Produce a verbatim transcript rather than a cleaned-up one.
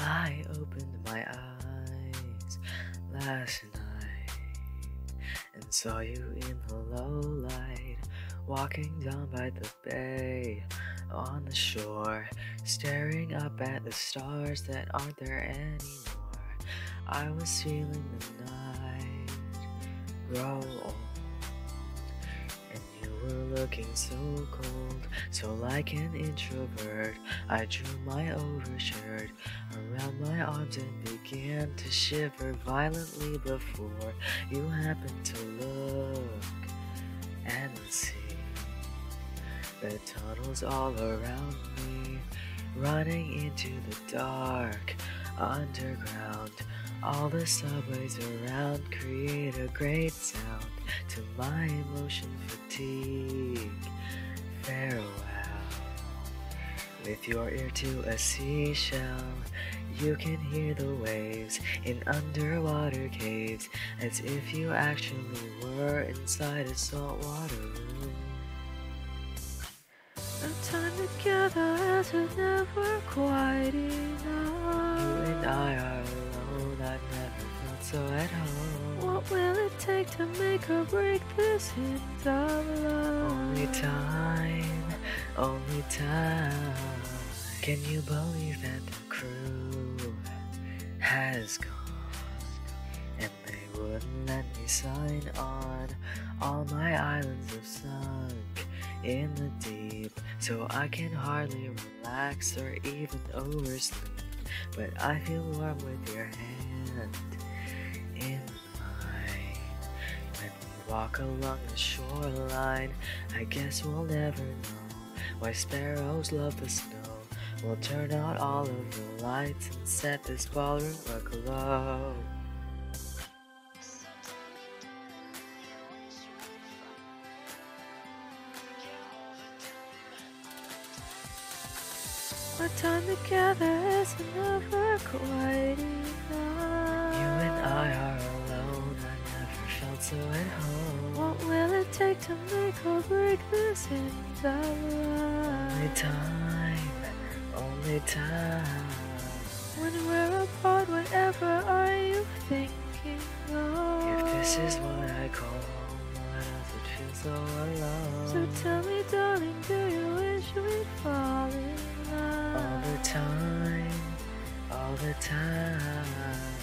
I opened my eyes last night and saw you in the low light, walking down by the bay on the shore, staring up at the stars that aren't there anymore. I was feeling the night grow old, and you were looking so cold, so like an introvert. I drew my overshirt around my arms and began to shiver violently before you happened to look and see the tunnels all around me, running into the dark underground. All the subways around create a great sound to my emotion fatigue. Farewell. With your ear to a seashell, you can hear the waves in underwater caves, as if you actually were inside a saltwater room. Our time together has never quite enough. You and I are alone, I've never felt so at home. What will it take to make or break this hint of love? Only time, only time. Can you believe that the crew has gone, and they wouldn't let me sign on? All my islands have sunk in the deep, so I can hardly relax or even oversleep. But I feel warm with your hand in mine. When we walk along the shoreline, I guess we'll never know why sparrows love the snow. We'll turn out all of the lights and set this ballroom aglow. Our time together is never quite enough. You and I are alone, I never felt so at home. What will it take to make or break this hint of love? Only time, only time. When we're apart, whatever are you thinking of? If this is what I call home, why does it feel so alone? So tell me, darling, do you wish we'd fall in love? All the time, all the time.